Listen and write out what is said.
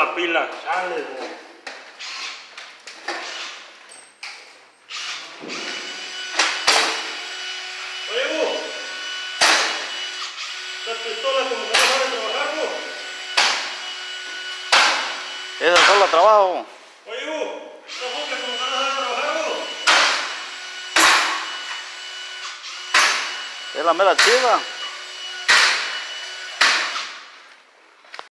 la pila. Chale, bo. Oye, bu, estas pistolas como que no saben trabajar, bu. Esa sola trabajo. Oye, bu, estas bocas como que no saben trabajar, bu. Es la mera chida.